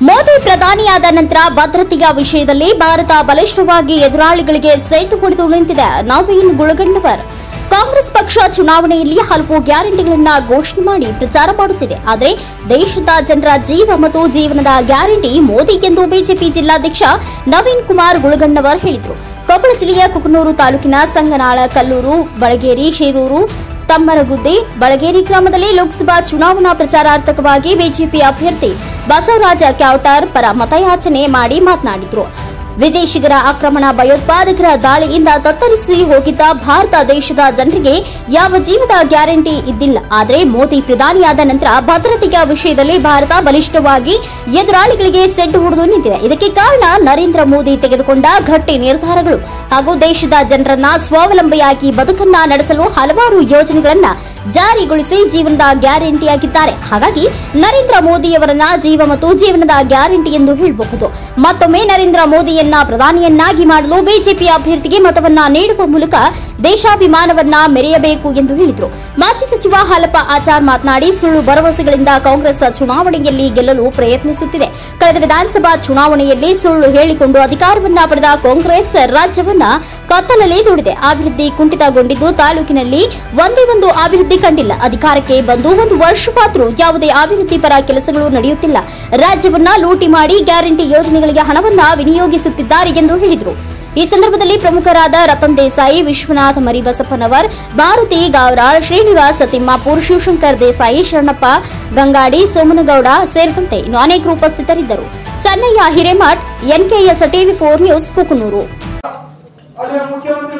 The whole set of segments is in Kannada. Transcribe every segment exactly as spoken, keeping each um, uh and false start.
ಮೋದಿ ಪ್ರಧಾನಿಯಾದ ನಂತರ ಭದ್ರತೆಯ ವಿಷಯದಲ್ಲಿ ಭಾರತ ಬಲಿಷ್ಠವಾಗಿ ಎದುರಾಳಿಗಳಿಗೆ ಸೆಂಟು ಹೊಡೆದು ನಿಂತಿದೆ. ನವೀನ್ ಗುಳಗಣ್ಣವರ್ ಕಾಂಗ್ರೆಸ್ ಪಕ್ಷ ಚುನಾವಣೆಯಲ್ಲಿ ಹಲವು ಗ್ಯಾರಂಟಿಗಳನ್ನು ಘೋಷಣೆ ಮಾಡಿ ಪ್ರಚಾರ ಮಾಡುತ್ತಿದೆ. ಆದರೆ ದೇಶದ ಜನರ ಜೀವ ಮತ್ತು ಜೀವನದ ಗ್ಯಾರಂಟಿ ಮೋದಿ ಎಂದು ಬಿಜೆಪಿ ಜಿಲ್ಲಾಧ್ಯಕ್ಷ ನವೀನ್ ಕುಮಾರ್ ಗುಳಗಣ್ಣವರ್ ಹೇಳಿದರು. ಕೊಪ್ಪಳ ಜಿಲ್ಲೆಯ ಕುಕನೂರು ತಾಲೂಕಿನ ಸಂಗನಾಳ, ಕಲ್ಲೂರು, ಬಳಗೇರಿ, ಶಿರೂರು, ತಮ್ಮರಗುದ್ದೆ, ಬಳಗೇರಿ ಗ್ರಾಮದಲ್ಲಿ ಲೋಕಸಭಾ ಚುನಾವಣಾ ಪ್ರಚಾರಾರ್ಥಕವಾಗಿ ಬಿಜೆಪಿ ಅಭ್ಯರ್ಥಿ ಬಸವರಾಜ ಕ್ಯಾವಟಾರ್ ಪರ ಮತಯಾಚನೆ ಮಾಡಿ ಮಾತನಾಡಿದರು. ವಿದೇಶಿಗರ ಆಕ್ರಮಣ, ಭಯೋತ್ಪಾದಕರ ದಾಳಿಯಿಂದ ತತ್ತರಿಸಿ ಹೋಗಿದ್ದ ಭಾರತ ದೇಶದ ಜನರಿಗೆ ಯಾವ ಜೀವದ ಗ್ಯಾರಂಟಿ ಇದ್ದಿಲ್ಲ. ಆದರೆ ಮೋದಿ ಪ್ರಧಾನಿಯಾದ ನಂತರ ಭದ್ರತೆಯ ವಿಷಯದಲ್ಲಿ ಭಾರತ ಬಲಿಷ್ಠವಾಗಿ ಎದುರಾಳಿಗಳಿಗೆ ಸೆಡ್ಡು ಹೊಡೆದು ನಿಂತಿದೆ. ಇದಕ್ಕೆ ಕಾರಣ ನರೇಂದ್ರ ಮೋದಿ ತೆಗೆದುಕೊಂಡ ಗಟ್ಟಿ ನಿರ್ಧಾರಗಳು ಹಾಗೂ ದೇಶದ ಜನರನ್ನ ಸ್ವಾವಲಂಬಿಯಾಗಿ ಬದುಕನ್ನ ನಡೆಸಲು ಹಲವಾರು ಯೋಜನೆಗಳನ್ನು ಜಾರಿಗೊಳಿಸಿ ಜೀವನದ ಗ್ಯಾರಂಟಿಯಾಗಿದ್ದಾರೆ. ಹಾಗಾಗಿ ನರೇಂದ್ರ ಮೋದಿಯವರನ್ನ ಜೀವ ಮತ್ತು ಜೀವನದ ಗ್ಯಾರಂಟಿ ಎಂದು ಹೇಳಬಹುದು. ಮತ್ತೊಮ್ಮೆ ನರೇಂದ್ರ ಮೋದಿಯನ್ನ ಪ್ರಧಾನಿಯನ್ನಾಗಿ ಮಾಡಲು ಬಿಜೆಪಿ ಅಭ್ಯರ್ಥಿಗೆ ಮತವನ್ನ ನೀಡುವ ಮೂಲಕ ದೇಶಾಭಿಮಾನವನ್ನ ಮೆರೆಯಬೇಕು ಎಂದು ಹೇಳಿದರು. ಮಾಜಿ ಸಚಿವ ಹಾಲಪ್ಪ ಆಚಾರ್ ಮಾತನಾಡಿ, ಸುಳ್ಳು ಭರವಸೆಗಳಿಂದ ಕಾಂಗ್ರೆಸ್ ಚುನಾವಣೆಯಲ್ಲಿ ಗೆಲ್ಲಲು ಪ್ರಯತ್ನಿಸುತ್ತಿದೆ. ಕಳೆದ ವಿಧಾನಸಭಾ ಚುನಾವಣೆಯಲ್ಲಿ ಸುಳ್ಳು ಹೇಳಿಕೊಂಡು ಅಧಿಕಾರವನ್ನ ಪಡೆದ ಕಾಂಗ್ರೆಸ್ ರಾಜ್ಯವನ್ನ ಕತ್ತಲಲ್ಲಿ ದೂಡಿದೆ. ಅಭಿವೃದ್ಧಿ ಕುಂಠಿತಗೊಂಡಿದ್ದು ತಾಲೂಕಿನಲ್ಲಿ ಒಂದೇ ಒಂದು ಅಭಿವೃದ್ಧಿ ಕಂಡಿಲ್ಲ. ಅಧಿಕಾರಕ್ಕೆ ಬಂದು ಒಂದು ವರ್ಷವಾದರೂ ಯಾವುದೇ ಅಭಿವೃದ್ಧಿ ಪರ ಕೆಲಸಗಳು ನಡೆಯುತ್ತಿಲ್ಲ. ರಾಜ್ಯವನ್ನ ಲೂಟಿ ಮಾಡಿ ಗ್ಯಾರಂಟಿ ಯೋಜನೆಗಳಿಗೆ ಹಣವನ್ನ ವಿನಿಯೋಗಿಸುತ್ತಿದ್ದಾರೆ ಎಂದು ಹೇಳಿದರು. ಈ ಸಂದರ್ಭದಲ್ಲಿ ಪ್ರಮುಖರಾದ ರತನ್ ದೇಸಾಯಿ, ವಿಶ್ವನಾಥ್ ಮರಿಬಸಪ್ಪನವರ್, ಭಾರತಿ ಗಾವರಾಳ್, ಶ್ರೀನಿವಾಸ್ ತಿಮ್ಮಾಪುರ್, ಶಿವಶಂಕರ್ ದೇಸಾಯಿ, ಶರಣಪ್ಪ ಗಂಗಾಡಿ, ಸೋಮನಗೌಡ ಸೇರಿದಂತೆ ಇನ್ನು ಅನೇಕರು ಉಪಸ್ಥಿತರಿದ್ದರು. Chennayya Hiremath, NKS TV four news, Kukanur. ಮುಖ್ಯಮಂತ್ರಿ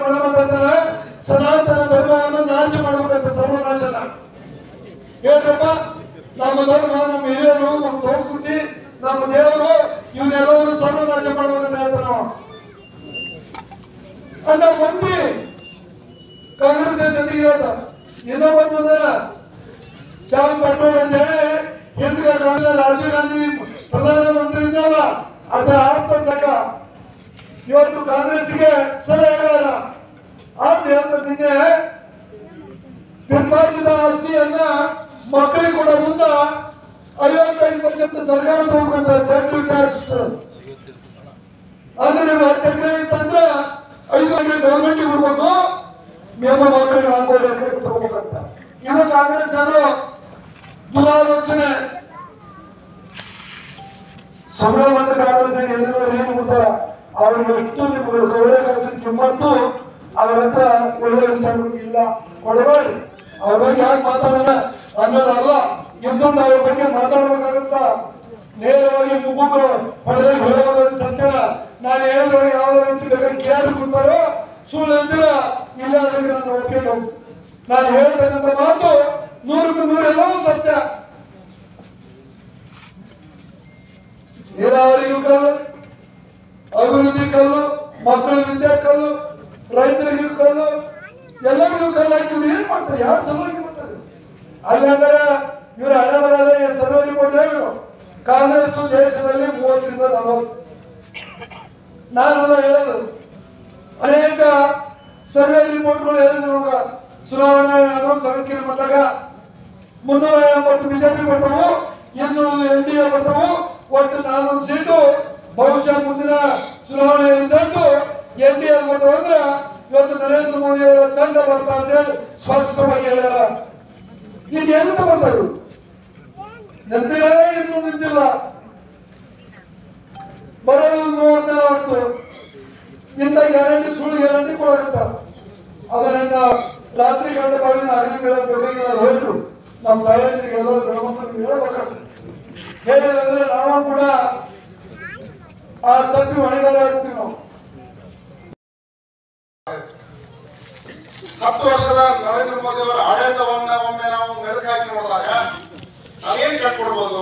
ಸನಾತನ ಧರ್ಮವನ್ನು ನಾಶ ಮಾಡಬೇಕಂತ ಸರ್ವನಾಶನ ಹೇಳ್ರಪ್ಪ. ನಮ್ಮ ಧರ್ಮ, ನಮ್ಮ ಹಿರಿಯರು, ನಮ್ಮ ಸಂಸ್ಕೃತಿ, ನಮ್ಮ ದೇವರು ಇವನ್ನೆಲ್ಲರೂ ಸರ್ವನಾಶ ಮಾಡಬೇಕಂತ ಹೇಳ್ತಾರೆ. ನಾವು ಅಲ್ಲ ಮಂತ್ರಿ ಕಾಂಗ್ರೆಸ್ ಜೊತೆಗೆ ಹೇಳ್ದ ಇನ್ನೊಬ್ಬ ಬಂದಾರ ಚಾಮ್ ಪಟೋಲ್ ಅಂತ ಹೇಳಿ ಹಿಂದ್ಗ ರಾಜೀವ್ ಗಾಂಧಿ ಪ್ರಧಾನಮಂತ್ರಿ ಇದ್ದಲ್ಲ, ಅದರ ಆಪ್ತ ಸಖ ಇವತ್ತು ಕಾಂಗ್ರೆಸ್ಗೆ ಸರಿಯಾಗಲ್ಲ ಅಂತ ಹೇಳ್ತಿದ್ದೆ. ಪಿತ್ಪಾರ್ಜಿತ ಆಸ್ತಿಯನ್ನ ಮಕ್ಕಳಿಗೆ ಕೊಡೋ ಮುಂದ ಐವತ್ತೈದು ಪರ್ಸೆಂಟ್ ಸರ್ಕಾರ ಟ್ಯಾಕ್ಸ್ ಅಂದ್ರೆ ನೀವು ಹತ್ತು ಎಕರೆ ಇತ್ತಂದ್ರೆ ಐದು ಎಕರೆ ಗವರ್ಮೆಂಟ್ ಕೊಡ್ಬೇಕು, ನಿಮ್ಮ ಮಕ್ಕಳಿಗೆ ನಾಲ್ಕು ಎಕರೆ ತಗೋಬೇಕಂತ. ಇದು ಕಾಂಗ್ರೆಸ್ ಅವರು ದುರಾಲೋಚನೆ. ಸಂಬಳ ಬಂದ ಕಾಂಗ್ರೆಸ್ ಎಲ್ಲರೂ ಏನು ಕೊಡ್ತಾರ ಅವ್ರಿಗೆ ಎಷ್ಟು ಒಳ್ಳೆ ಕೆಲಸದ ಕಿಮ್ಮತ್ತು ಅವ್ರ ಹತ್ರ ಒಳ್ಳೆ ವಿಚಾರ ಇಲ್ಲ, ಕೊಡಬೇಡಿ. ಅವ್ರ ಬಗ್ಗೆ ಯಾಕೆ ಮಾತಾಡೋಣ ಅನ್ನೋದಲ್ಲ, ಇನ್ನೊಂದು ಅವ್ರ ಬಗ್ಗೆ ಮಾತಾಡ್ಬೇಕಾಗತ್ತ. ನೇರವಾಗಿ ಮುಗುಗಳು ಹೊಡೆದಾಗ ಹೊರಗೋದು ಸತ್ಯನ ನಾನು ಹೇಳಿದ್ರೆ ಯಾವ ರೀತಿ ಬೇಕಾದ್ರೆ ಕೇಳಿ ಕೊಡ್ತಾರೋ ಸುಳ್ಳು ಅಂದಿರ ಇಲ್ಲ ಅದಕ್ಕೆ ನಾನು ಒಪ್ಪಿಟ್ಟು ನಾನು ಹೇಳ್ತಕ್ಕಂಥ ಮಾತು ನೂರಕ್ಕೆ ನೂರ ಎಲ್ಲವೂ ಸತ್ಯ. ನೀರಾವರಿಗೂ ಕಲ್ಲು, ಅಭಿವೃದ್ಧಿ ಕಲ್ಲು, ಮಕ್ಕಳ ವಿದ್ಯಾ ಕಲ್ಲು, ರೈತರಿಗೂ ಕಲ್ಲು, ಎಲ್ಲರಿಗೂ ಕಲ್ಲು ಹಾಕಿ ಇವ್ರು ಏನ್ ಮಾಡ್ತಾರೆ? ಯಾರು ಸಲುವಾಗಿ ಮಾಡ್ತಾರೆ? ಅಲ್ಲಾಂದ್ರೆ ಇವ್ರು ಹಣ ಬರಲ್ಲ ಸಲುವಾಗಿ ಕೊಟ್ಟು ಹೇಳು. ಕಾಂಗ್ರೆಸ್ ದೇಶದಲ್ಲಿ ಮೂವತ್ತರಿಂದ ನಲವತ್ತು ನಾನು ಹೇಳೋದು ಅನೇಕ ಸರ್ವೆ ರಿಪೋರ್ಟ್ಗಳು ಹೇಳಿದ್ರು. ಚುನಾವಣೆ ತನಿಖೆ ಬಂದಾಗ ಮುನ್ನೂರ ಎಂಬತ್ತು ಬಿಜೆಪಿ ಬರ್ತಾವು, ಇನ್ನೂರು ಎನ್ ಡಿ ಎ ಬರ್ತಾವು, ಒಟ್ಟು ನಾನ್ನೂರು ಸೀಟು. ಬಹುಶಃ ಮುಂದಿನ ಚುನಾವಣೆ ರಿಸಲ್ಟ್ ಎನ್ ಡಿ ಎ ಬರ್ತಾವ ಅಂದ್ರೆ ಇವತ್ತು ನರೇಂದ್ರ ಮೋದಿ ಅವರ ತಂಡ ಬರ್ತಾ ಅಂತೇಳಿ ಸ್ಪಷ್ಟವಾಗಿ ಹೇಳ್ಯಾರ. ಈಗ ಎಲ್ಲಿ ಬರ್ತಾರೆ? ನಿಂತಿಲ್ಲ, ಇನ್ನೂ ನಿಂತಿಲ್ಲ. ಬರೋದು ಮೂವತ್ನಾಲ್ಕು ಇಂಥ ಗ್ಯಾರಂಟಿ ಸುಳ್ಳು ಗ್ಯಾರಂಟಿ ಕೊಡಕತ್ತ. ಅದರಿಂದ ರಾತ್ರಿ ಗಂಟೆ ಬಾಗಿನ ಅಗ್ನಿ ಬೀಳಬೇಕಾಗಿ ಹೇಳ್ರು ನಮ್ಮ ತಾಯಂದ್ರಿಗೆ ಎಲ್ಲರೂ ಗಣಮಕ್ಕಳಿಗೆ ಹೇಳ್ಬೇಕಾಗ್ತದೆ. ಹೇಳಿದ್ರೆ ನಾವು ಕೂಡ ಆ ತಪ್ಪಿ ಹೊಣೆಗಾರ ಆಗ್ತೀವಿ. ನಾವು ಹತ್ತು ವರ್ಷದ ನರೇಂದ್ರ ಮೋದಿ ಅವರ ಆಡಳಿತವನ್ನ ಒಮ್ಮೆ ನಾವು ಮೆಲುಕು ಹಾಕಿ ನೋಡಿದಾಗ ನಾವೇನು ಕಂಡುಕೊಡ್ಬೋದು,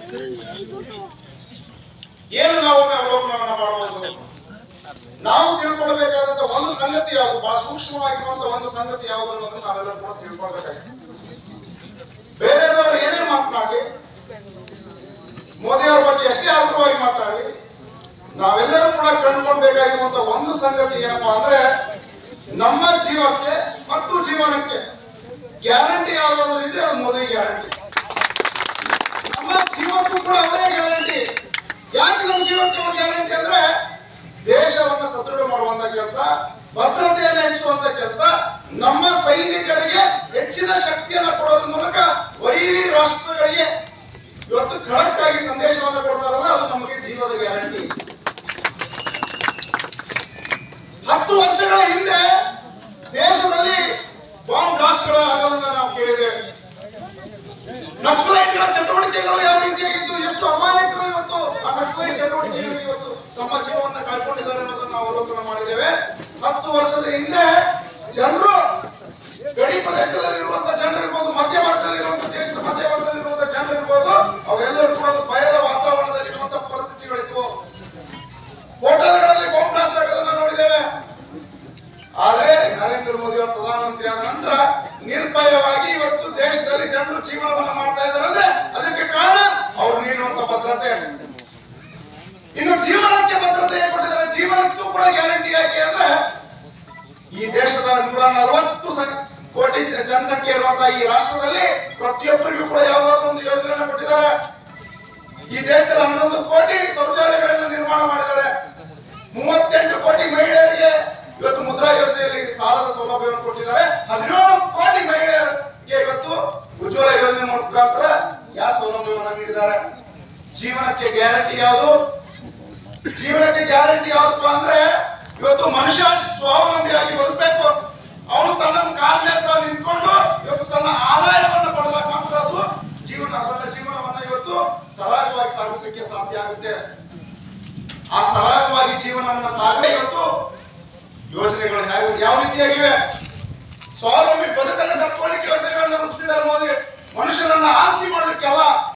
ಏನು ನಾವು ಒಮ್ಮೆ ಅವಲೋಕನವನ್ನ ಮಾಡಬಹುದು. ನಾವು ತಿಳ್ಕೊಳ್ಬೇಕಾದಂತ ಒಂದು ಸಂಗತಿ ಯಾವುದು, ಬಹಳ ಸೂಕ್ಷ್ಮವಾಗಿರುವಂತ ಒಂದು ಸಂಗತಿ ಯಾವುದು ಅನ್ನೋದನ್ನು ನಾವೆಲ್ಲರೂ ಕೂಡ ತಿಳ್ಕೊಳ್ಬೇಕಾಗಿದೆ. ಬೇರೆದವರು ಏನೇ ಮಾತನಾಡಿ, ಮೋದಿ ಅವರ ಬಗ್ಗೆ ಎಷ್ಟೇ ಆಧಾರವಾಗಿ ಮಾತಾಡಿ, ನಾವೆಲ್ಲರೂ ಕೂಡ ಕಂಡುಕೊಳ್ಬೇಕಾಗಿರುವಂತ ಒಂದು ಸಂಗತಿ ಏನಪ್ಪಾ ಅಂದ್ರೆ ನಮ್ಮ ಜೀವಕ್ಕೆ ಮತ್ತು ಜೀವನಕ್ಕೆ ಗ್ಯಾರಂಟಿ ಯಾವ್ದಾದ್ರು ಇದ್ರೆ ಅದು ಮೋದಿ ಗ್ಯಾರಂಟಿ. ನಮ್ಮ ಜೀವಕ್ಕೂ ಕೂಡ ಅವರೇ ಗ್ಯಾರಂಟಿ. ನಕ್ಸಲೈಟ್ ಚಟುವಟಿಕೆಗಳಿಗೆ ಇವತ್ತು ತಮ್ಮ ಜೀವವನ್ನು ಕಳ್ಕೊಂಡಿದ್ದಾರೆ ಅನ್ನೋದನ್ನು ನಾವು ಅವಲೋಕನ ಮಾಡಿದ್ದೇವೆ. ಹತ್ತು ವರ್ಷದ ಹಿಂದೆ ಜನರು ಗಡಿ ಪ್ರದೇಶದಲ್ಲಿರುವಂತಹ ಜನರು ಇರ್ಬೋದು, ಮಧ್ಯಭಾಗದಲ್ಲಿರುವಂತಹ ದೇಶದ ಮಧ್ಯಭಾಗದಲ್ಲಿರುವಂತಹ ಜನರು ಇರ್ಬೋದು, ಅವರೆಲ್ಲರೂ ಕೂಡ ಭಯದ ವಾತಾವರಣದಲ್ಲಿರುವಂತಹ ಪರಿಸ್ಥಿತಿಗಳಿತ್ತು. ಹೋಟೆಲ್ಗಳಲ್ಲಿ ಬಾಂಬ್ ಬ್ಲಾಸ್ಟ್ ಆಗೋದನ್ನ ನೋಡಿದ್ದೇವೆ. ಆದ್ರೆ ನರೇಂದ್ರ ಮೋದಿ ಅವರು ಪ್ರಧಾನಮಂತ್ರಿ ಆದ ನಂತರ ನಿರ್ಭಯವಾಗಿ ಇವತ್ತು ದೇಶದಲ್ಲಿ ಜನರು ಜೀವನವನ್ನ ಮಾಡ್ತಾ ಇದ್ದಾರೆ ಅಂದ್ರೆ ಅದಕ್ಕೆ ಕಾರಣ ಅವರು ನೀಡುವಂತ ಭದ್ರತೆ. ಇನ್ನು ಜೀವನಕ್ಕೆ ಭದ್ರತೆ ಕೊಟ್ಟಿದ್ದಾರೆ. ಜೀವನಕ್ಕೂ ಕೂಡ ಗ್ಯಾರಂಟಿ ಯಾಕೆ ಅಂದ್ರೆ ಈ ದೇಶದ ನೂರ ನಲವತ್ತು ಕೋಟಿ ಜನಸಂಖ್ಯೆ ಇರುವಂತಹ ಈ ರಾಷ್ಟ್ರದಲ್ಲಿ ಪ್ರತಿಯೊಬ್ಬರಿಗೂ ಕೂಡ ಯಾವುದಾದ್ರು ಒಂದು ಯೋಜನೆಯನ್ನು ಕೊಟ್ಟಿದ್ದಾರೆ. ಈ ದೇಶದಲ್ಲಿ ಹನ್ನೊಂದು ಕೋಟಿ ಶೌಚಾಲಯಗಳನ್ನು ನಿರ್ಮಾಣ ಮಾಡಿದ್ದಾರೆ. ಮೂವತ್ತೆಂಟು ಕೋಟಿ ಮಹಿಳೆಯರಿಗೆ ಇವತ್ತು ಮುದ್ರಾ ಯೋಜನೆಯಲ್ಲಿ ಸಾಲದ ಸೌಲಭ್ಯವನ್ನು ಕೊಟ್ಟಿದ್ದಾರೆ. ಹದಿನೇಳು ಕೋಟಿ ಮಹಿಳೆಯರಿಗೆ ಇವತ್ತು ಉಜ್ವಲ ಯೋಜನೆ ಮುಖಾಂತರ ಗ್ಯಾಸ್ ಸೌಲಭ್ಯವನ್ನು ನೀಡಿದ್ದಾರೆ. ಜೀವನಕ್ಕೆ ಗ್ಯಾರಂಟಿ ಯಾವುದು? ಜೀವನಕ್ಕೆ ಗ್ಯಾರಂಟಿ ಯಾವಪ್ಪ ಅಂದ್ರೆ ಇವತ್ತು ಮನುಷ್ಯ ಸ್ವಾವಲಂಬಿಯಾಗಿ ಬದುಕಬೇಕು. ಅವನು ತನ್ನ ಕಾಲ ಮೇಲೆ ತಾನು ನಿಂತ್ಕೊಂಡು ಇವತ್ತು ತನ್ನ ಆದಾಯವನ್ನು ಪಡೆದಾಗ ಮಾತ್ರ ಅದು ಜೀವನ ತನ್ನ ಜೀವನವನ್ನ ಇವತ್ತು ಸರಾಗವಾಗಿ ಸಾಗಿಸಲಿಕ್ಕೆ ಸಾಧ್ಯ ಆಗುತ್ತೆ. ಆ ಸರಾಗವಾಗಿ ಜೀವನವನ್ನ ಸಾಗಲೇ ಇವತ್ತು ಯೋಜನೆಗಳು ಹೇಗೆ ಯಾವ ರೀತಿಯಾಗಿವೆ? ಸ್ವಾವಲಂಬಿ ಬದುಕನ್ನು ಕಟ್ಕೊಳ್ಳಿಕ್ಕೆ ಯೋಜನೆಗಳನ್ನು ರೂಪಿಸಿದ್ದಾರೆ ಮೋದಿ. ಮನುಷ್ಯರನ್ನ ಆರಿಸಿ ಮಾಡಲಿಕ್ಕೆಲ್ಲ